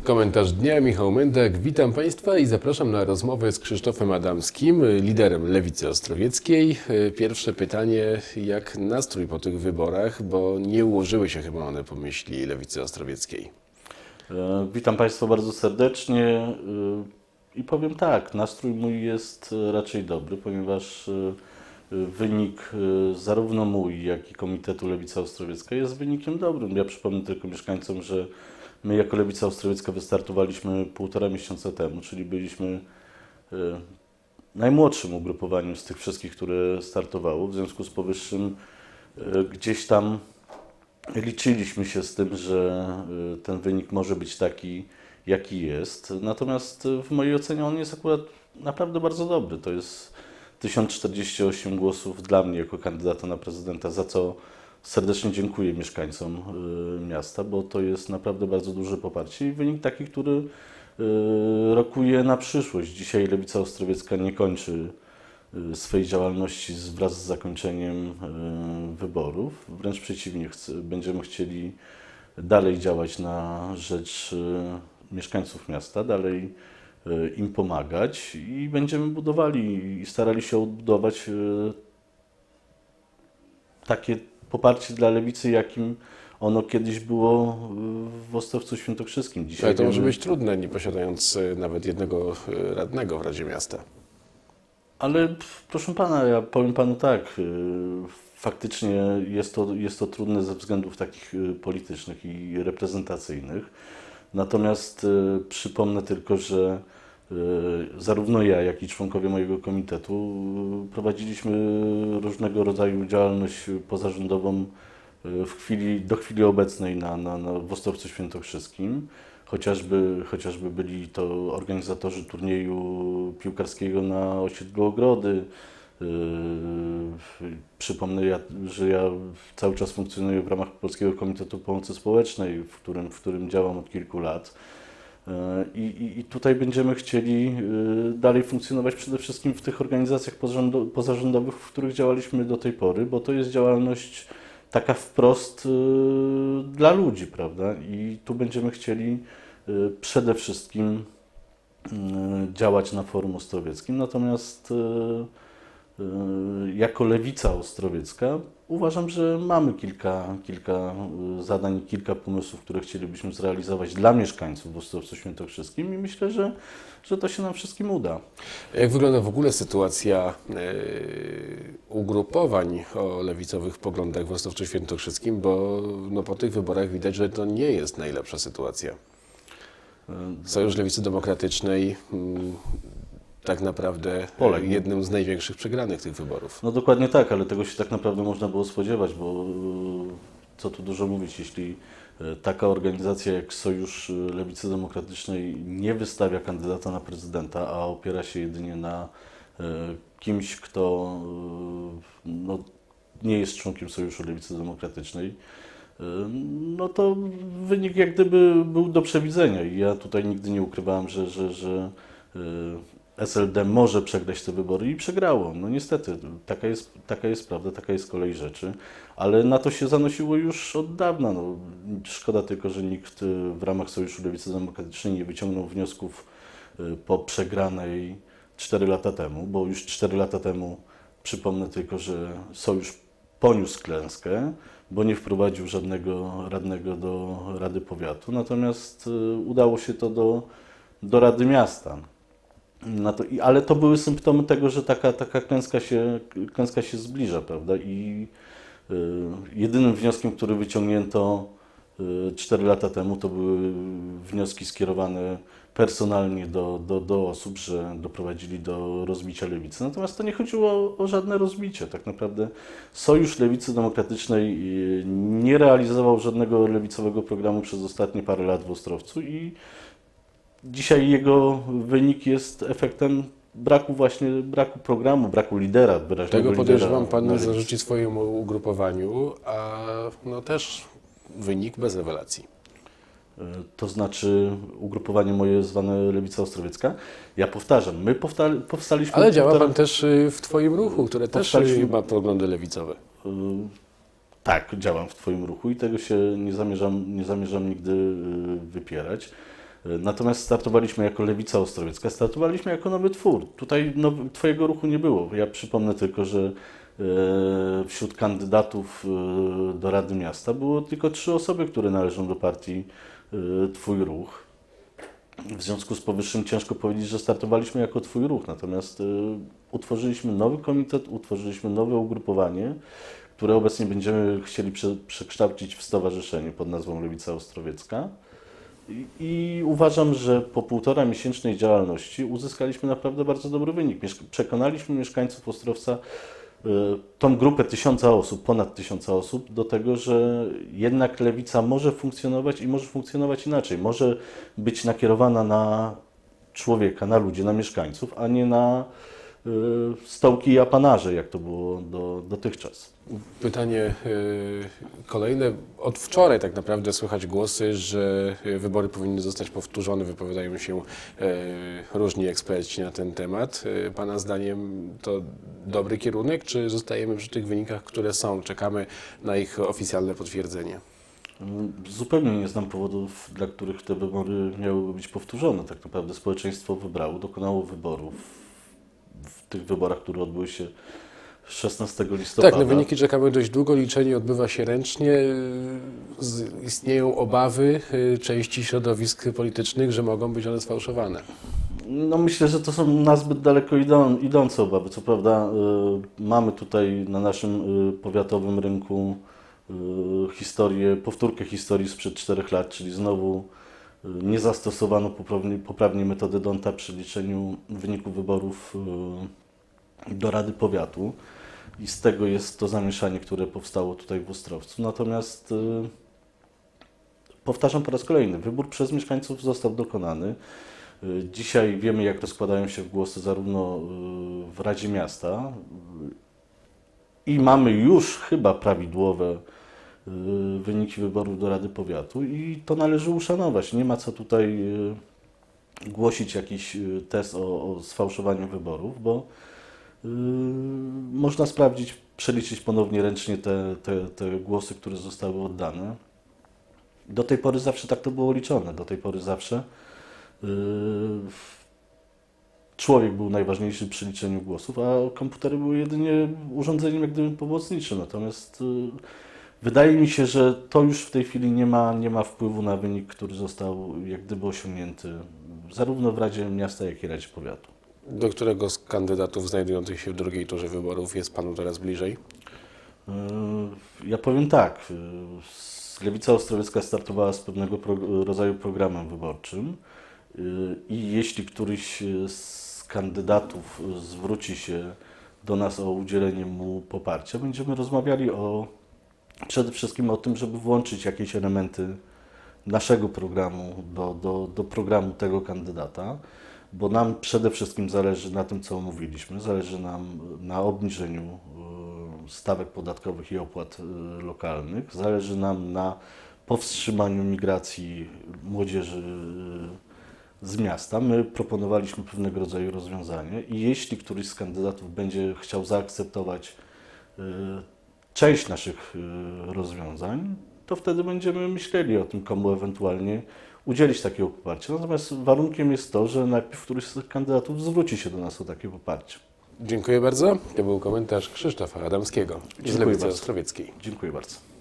Komentarz dnia, Michał Mędek. Witam Państwa i zapraszam na rozmowę z Krzysztofem Adamskim, liderem Lewicy Ostrowieckiej. Pierwsze pytanie, jak nastrój po tych wyborach, bo nie ułożyły się chyba one po myśli Lewicy Ostrowieckiej. Witam Państwa bardzo serdecznie i powiem tak, nastrój mój jest raczej dobry, ponieważ wynik zarówno mój, jak i Komitetu Lewica Ostrowiecka jest wynikiem dobrym. Ja przypomnę tylko mieszkańcom, że my jako Lewica Ostrowiecka wystartowaliśmy 1,5 miesiąca temu, czyli byliśmy najmłodszym ugrupowaniem z tych wszystkich, które startowało. W związku z powyższym gdzieś tam liczyliśmy się z tym, że ten wynik może być taki, jaki jest. Natomiast w mojej ocenie on jest akurat naprawdę bardzo dobry. To jest 1048 głosów dla mnie jako kandydata na prezydenta, za co serdecznie dziękuję mieszkańcom miasta, bo to jest naprawdę bardzo duże poparcie i wynik taki, który rokuje na przyszłość. Dzisiaj Lewica Ostrowiecka nie kończy swej działalności wraz z zakończeniem wyborów. Wręcz przeciwnie, będziemy chcieli dalej działać na rzecz mieszkańców miasta, dalej im pomagać i będziemy budowali i starali się odbudować takie poparcie dla Lewicy, jakim ono kiedyś było w Ostrowcu Świętokrzyskim. Dzisiaj Ale to może być trudne, nie posiadając nawet jednego radnego w Radzie Miasta. Ale proszę Pana, ja powiem Panu tak, faktycznie jest to trudne ze względów takich politycznych i reprezentacyjnych. Natomiast przypomnę tylko, że zarówno ja, jak i członkowie mojego komitetu prowadziliśmy różnego rodzaju działalność pozarządową do chwili obecnej w Ostrowcu Świętokrzyskim. Chociażby byli to organizatorzy turnieju piłkarskiego na osiedlu Ogrody. Przypomnę, że ja cały czas funkcjonuję w ramach Polskiego Komitetu Pomocy Społecznej, w którym działam od kilku lat. I tutaj będziemy chcieli dalej funkcjonować przede wszystkim w tych organizacjach pozarządowych, w których działaliśmy do tej pory, bo to jest działalność taka wprost dla ludzi, prawda? I tu będziemy chcieli przede wszystkim działać na forum ostrowieckim. Natomiast jako Lewica Ostrowiecka uważam, że mamy kilka zadań, kilka pomysłów, które chcielibyśmy zrealizować dla mieszkańców w Ostrowcu Świętokrzyskim i myślę, że to się nam wszystkim uda. Jak wygląda w ogóle sytuacja ugrupowań o lewicowych poglądach w Ostrowcu Świętokrzyskim, bo po tych wyborach widać, że to nie jest najlepsza sytuacja. Sojusz Lewicy Demokratycznej tak naprawdę jednym z największych przegranych tych wyborów. No dokładnie tak, ale tego się tak naprawdę można było spodziewać, bo co tu dużo mówić, jeśli taka organizacja jak Sojusz Lewicy Demokratycznej nie wystawia kandydata na prezydenta, a opiera się jedynie na kimś, kto nie jest członkiem Sojuszu Lewicy Demokratycznej, no to wynik jak gdyby był do przewidzenia i ja tutaj nigdy nie ukrywałem, że SLD może przegrać te wybory i przegrało. No niestety, taka jest prawda, taka jest kolej rzeczy, ale na to się zanosiło już od dawna. No, szkoda tylko, że nikt w ramach Sojuszu Lewicy Demokratycznej nie wyciągnął wniosków po przegranej 4 lata temu, bo już 4 lata temu, przypomnę tylko, że Sojusz poniósł klęskę, bo nie wprowadził żadnego radnego do Rady Powiatu, natomiast udało się to do Rady Miasta. Ale to były symptomy tego, że taka klęska się zbliża, prawda? I jedynym wnioskiem, który wyciągnięto 4 lata temu, to były wnioski skierowane personalnie do osób, że doprowadzili do rozbicia lewicy. Natomiast to nie chodziło o żadne rozbicie. Tak naprawdę Sojusz Lewicy Demokratycznej nie realizował żadnego lewicowego programu przez ostatnie parę lat w Ostrowcu i dzisiaj jego wynik jest efektem braku programu, braku lidera, wyraźnego Tego podejrzewam, lidera pan zarzuci swojemu ugrupowaniu, a też wynik bez rewelacji. To znaczy ugrupowanie moje zwane Lewica Ostrowiecka. Ja powtarzam, my powstaliśmy... Ale działa pan też w Twoim ruchu, które też ma poglądy lewicowe. Tak, działam w Twoim ruchu i tego się nie zamierzam nigdy wypierać. Natomiast startowaliśmy jako Lewica Ostrowiecka, startowaliśmy jako nowy twór. Tutaj Twojego ruchu nie było. Ja przypomnę tylko, że wśród kandydatów do Rady Miasta było tylko 3 osoby, które należą do partii Twój Ruch. W związku z powyższym ciężko powiedzieć, że startowaliśmy jako Twój Ruch, natomiast utworzyliśmy nowy komitet, utworzyliśmy nowe ugrupowanie, które obecnie będziemy chcieli przekształcić w stowarzyszenie pod nazwą Lewica Ostrowiecka. I uważam, że po 1,5-miesięcznej działalności uzyskaliśmy naprawdę bardzo dobry wynik. Przekonaliśmy mieszkańców Ostrowca, tą grupę 1000 osób, ponad 1000 osób, do tego, że jednak lewica może funkcjonować i może funkcjonować inaczej. Może być nakierowana na człowieka, na ludzi, na mieszkańców, a nie na stołki i apanaże, jak to było dotychczas. Pytanie kolejne. Od wczoraj tak naprawdę słychać głosy, że wybory powinny zostać powtórzone. Wypowiadają się różni eksperci na ten temat. Pana zdaniem to dobry kierunek, czy zostajemy przy tych wynikach, które są? Czekamy na ich oficjalne potwierdzenie. Zupełnie nie znam powodów, dla których te wybory miałyby być powtórzone. Tak naprawdę społeczeństwo wybrało, dokonało wyborów w tych wyborach, które odbyły się 16 listopada. Tak, na wyniki czekamy dość długo, liczenie odbywa się ręcznie. Istnieją obawy części środowisk politycznych, że mogą być one sfałszowane. No myślę, że to są nazbyt daleko idące obawy. Co prawda mamy tutaj na naszym powiatowym rynku powtórkę historii sprzed 4 lat, czyli znowu nie zastosowano poprawnie metody D'Hondta przy liczeniu wyników wyborów do Rady Powiatu i z tego jest to zamieszanie, które powstało tutaj w Ostrowcu. Natomiast powtarzam po raz kolejny, wybór przez mieszkańców został dokonany. Dzisiaj wiemy, jak rozkładają się głosy zarówno w Radzie Miasta i mamy już chyba prawidłowe wyniki wyborów do Rady Powiatu i to należy uszanować. Nie ma co tutaj głosić jakiś tez o sfałszowaniu wyborów, bo można sprawdzić, przeliczyć ponownie ręcznie te głosy, które zostały oddane. Do tej pory zawsze tak to było liczone. Do tej pory zawsze człowiek był najważniejszy przy liczeniu głosów, a komputery były jedynie urządzeniem jak gdyby pomocniczym. Natomiast wydaje mi się, że to już w tej chwili nie ma wpływu na wynik, który został jak gdyby osiągnięty zarówno w Radzie Miasta, jak i Radzie Powiatu. Do którego z kandydatów znajdujących się w drugiej turze wyborów jest Panu teraz bliżej? Ja powiem tak, Lewica Ostrowiecka startowała z pewnego rodzaju programem wyborczym i jeśli któryś z kandydatów zwróci się do nas o udzielenie mu poparcia, będziemy rozmawiali przede wszystkim o tym, żeby włączyć jakieś elementy naszego programu do programu tego kandydata, bo nam przede wszystkim zależy na tym, co omówiliśmy, zależy nam na obniżeniu stawek podatkowych i opłat lokalnych, zależy nam na powstrzymaniu migracji młodzieży z miasta. My proponowaliśmy pewnego rodzaju rozwiązanie i jeśli któryś z kandydatów będzie chciał zaakceptować część naszych rozwiązań, to wtedy będziemy myśleli o tym, komu ewentualnie udzielić takiego poparcia. Natomiast warunkiem jest to, że najpierw któryś z tych kandydatów zwróci się do nas o takie poparcie. Dziękuję bardzo. To był komentarz Krzysztofa Adamskiego z Lewicy Ostrowieckiej. Dziękuję bardzo.